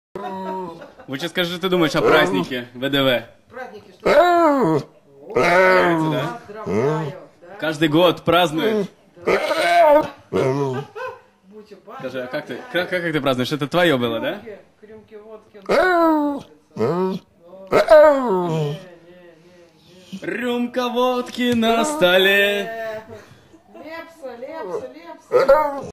Лучше скажи, что ты думаешь о празднике ВДВ? Праздники что? Поздравляю. Каждый год празднуют. Будь Скажи, а как ты празднуешь? Это твое было, да? к рюмке водки. Рюмка водки на столе. Лепса, лепса, лепса.